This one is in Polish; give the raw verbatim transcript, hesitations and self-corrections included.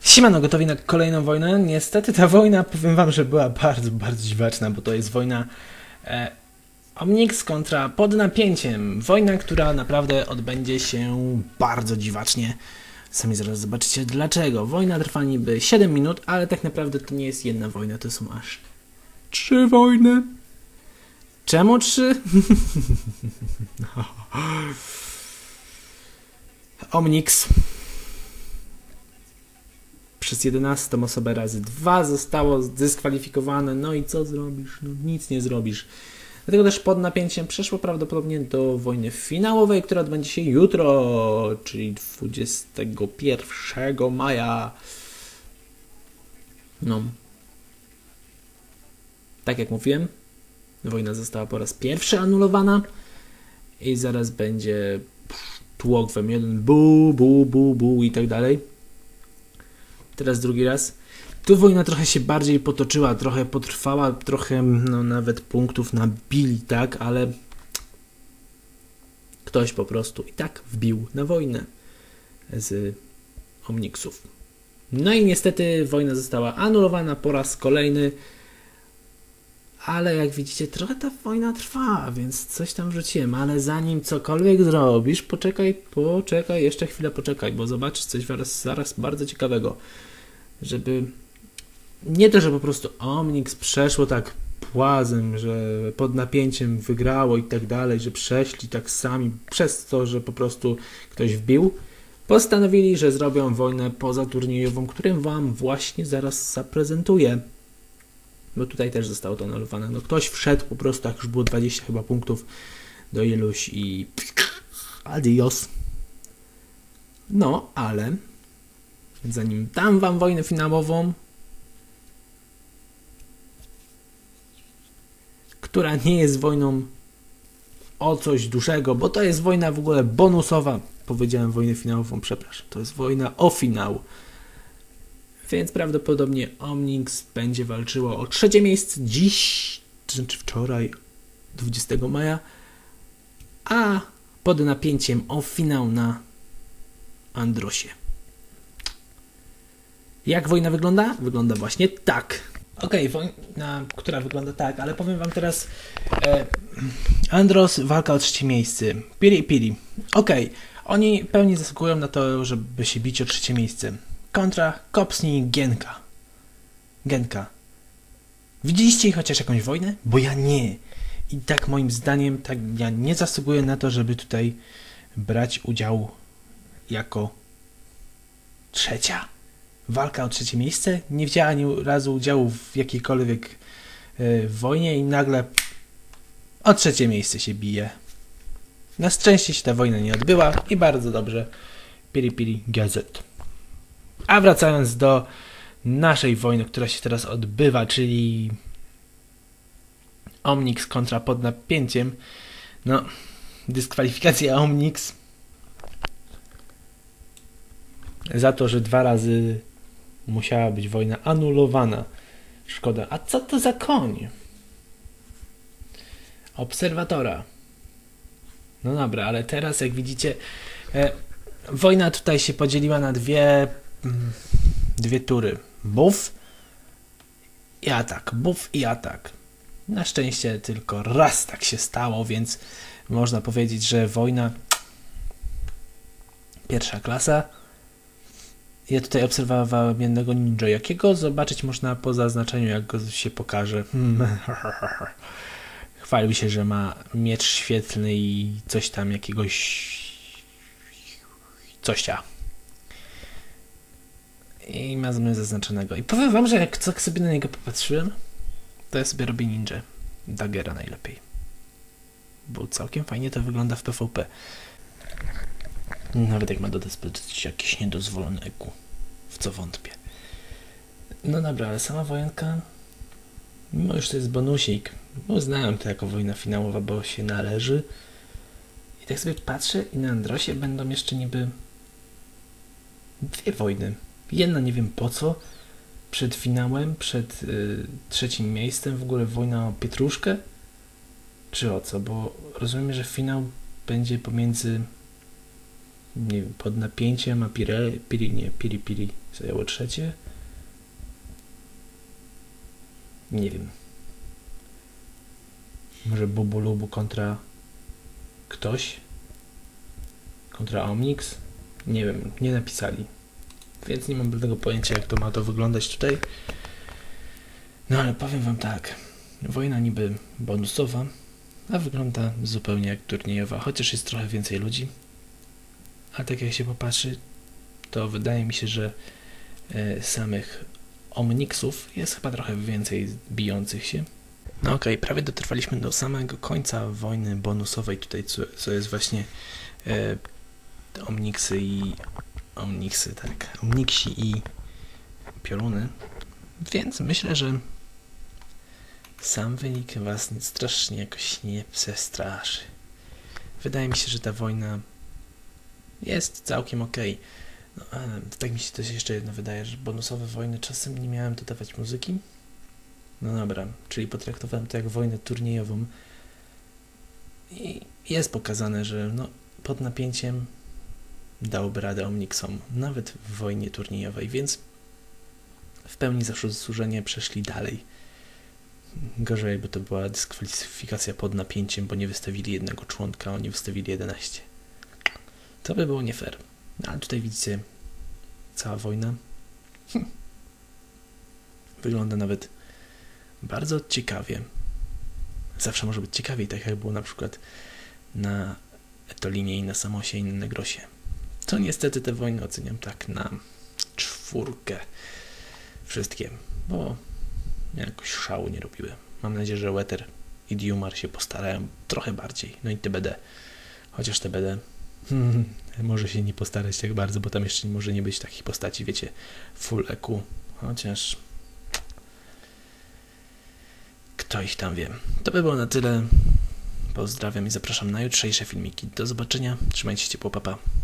Siemano, gotowi na kolejną wojnę? Niestety ta wojna, powiem wam, że była bardzo, bardzo dziwaczna, bo to jest wojna e, Omnix kontra Pod Napięciem. Wojna, która naprawdę odbędzie się bardzo dziwacznie. Sami zaraz zobaczycie dlaczego. Wojna trwa niby siedem minut, ale tak naprawdę to nie jest jedna wojna, to są aż trzy wojny. Czemu trzy? Omnix przez jedenastą osobę razy dwa zostało zdyskwalifikowane. No i co zrobisz? No nic nie zrobisz. Dlatego też Pod Napięciem przeszło prawdopodobnie do wojny finałowej, która odbędzie się jutro, czyli dwudziestego pierwszego maja. No. Tak jak mówiłem, wojna została po raz pierwszy anulowana i zaraz będzie tłok w M jeden, bu, bu, bu, bu i tak dalej. Teraz drugi raz. Tu wojna trochę się bardziej potoczyła, trochę potrwała, trochę no, nawet punktów nabili, tak, ale ktoś po prostu i tak wbił na wojnę z Omnixów. No i niestety wojna została anulowana po raz kolejny, ale jak widzicie, trochę ta wojna trwa, więc coś tam wrzuciłem, ale zanim cokolwiek zrobisz, poczekaj, poczekaj, jeszcze chwilę poczekaj, bo zobaczysz coś zaraz, zaraz bardzo ciekawego. Żeby nie to, że po prostu Omnix przeszło tak płazem, że Pod Napięciem wygrało i tak dalej, że przeszli tak sami przez to, że po prostu ktoś wbił, postanowili, że zrobią wojnę pozaturniejową, którą wam właśnie zaraz zaprezentuję. Bo tutaj też zostało to anulowane. No ktoś wszedł po prostu, jak już było dwadzieścia chyba punktów do iluś i adios. No, ale zanim dam wam wojnę finałową, która nie jest wojną o coś dużego, bo to jest wojna w ogóle bonusowa. Powiedziałem wojnę finałową, przepraszam. To jest wojna o finał. Więc prawdopodobnie Omnix będzie walczyło o trzecie miejsce dziś, czy wczoraj, dwudziestego maja, a Pod Napięciem o finał na Androsie. Jak wojna wygląda? Wygląda właśnie tak. Okej, okay, wojna, która wygląda tak, ale powiem wam teraz e, Andros, walka o trzecie miejsce. Piri Piri. Okej, okay. Oni pełni zasługują na to, żeby się bić o trzecie miejsce. Kontra Kopsni Genka. Genka. Widzieliście chociaż jakąś wojnę? Bo ja nie. I tak moim zdaniem, tak ja nie zasługuję na to, żeby tutaj brać udział jako trzecia. Walka o trzecie miejsce. Nie wzięła ani razu udziału w jakiejkolwiek y, wojnie i nagle o trzecie miejsce się bije. Na szczęście się ta wojna nie odbyła i bardzo dobrze. Piri Piri Gazet. A wracając do naszej wojny, która się teraz odbywa, czyli Omnix kontra Pod Napięciem. No, dyskwalifikacja Omnix za to, że dwa razy musiała być wojna anulowana. Szkoda. A co to za koń? Obserwatora. No dobra, ale teraz jak widzicie, e, wojna tutaj się podzieliła na dwie mm, dwie tury. Buff i atak. Buff i atak. Na szczęście tylko raz tak się stało, więc można powiedzieć, że wojna pierwsza klasa. Ja tutaj obserwowałem jednego ninja, jakiego zobaczyć można po zaznaczeniu, jak go się pokaże. Chwalił się, że ma miecz świetlny i coś tam jakiegoś cościa. I ma ze mną zaznaczonego. I powiem wam, że jak tak sobie na niego popatrzyłem, to ja sobie robię ninja. Daggera najlepiej. Bo całkiem fajnie to wygląda w P V P. Nawet jak ma do dyspozycji jakieś niedozwolone E Q. W co wątpię. No dobra, ale sama wojenka, mimo już to jest bonusik. Uznałem to jako wojna finałowa, bo się należy. I tak sobie patrzę i na Androsie będą jeszcze niby dwie wojny. Jedna nie wiem po co. Przed finałem, przed y, trzecim miejscem. W ogóle wojna o pietruszkę. Czy o co? Bo rozumiem, że finał będzie pomiędzy Nie wiem, pod napięciem, a Pire, Piri, nie, Piri Piri zajęło trzecie. Nie wiem. Może Bubulubu kontra ktoś? Kontra Omnix? Nie wiem, nie napisali. Więc nie mam żadnego pojęcia, jak to ma to wyglądać tutaj. No ale powiem wam tak. Wojna niby bonusowa, a wygląda zupełnie jak turniejowa, chociaż jest trochę więcej ludzi. A tak jak się popatrzy, to wydaje mi się, że e, samych Omnixów jest chyba trochę więcej bijących się. No okej, okay, prawie dotrwaliśmy do samego końca wojny bonusowej tutaj, co, co jest właśnie e, Omnixy i Omnixy, tak, Omnixi i Pioruny, więc myślę, że sam wynik was strasznie jakoś nie przestraszy. Wydaje mi się, że ta wojna jest całkiem okej. Okay. No, ale tak mi się też jeszcze jedno wydaje, że bonusowe wojny czasem nie miałem dodawać muzyki. No dobra, czyli potraktowałem to jak wojnę turniejową i jest pokazane, że no, pod napięciem dałby radę Omnixom, nawet w wojnie turniejowej, więc w pełni zasłużenie przeszli dalej. Gorzej, bo to była dyskwalifikacja pod napięciem, bo nie wystawili jednego członka, oni wystawili jedenaście. To by było nie fair. No, ale tutaj widzicie, cała wojna wygląda nawet bardzo ciekawie. Zawsze może być ciekawiej, tak jak było na przykład na Etolinie i na Samosie i na Negrosie. To niestety te wojny oceniam tak na czwórkę wszystkie, bo jakoś szału nie robiły. Mam nadzieję, że Wetter i Diumar się postarają trochę bardziej. No i T B D. Chociaż T B D hmm, może się nie postarać tak bardzo, bo tam jeszcze może nie być takich postaci, wiecie, full E Q. Chociaż kto ich tam wie. To by było na tyle. Pozdrawiam i zapraszam na jutrzejsze filmiki. Do zobaczenia. Trzymajcie się ciepło, papa.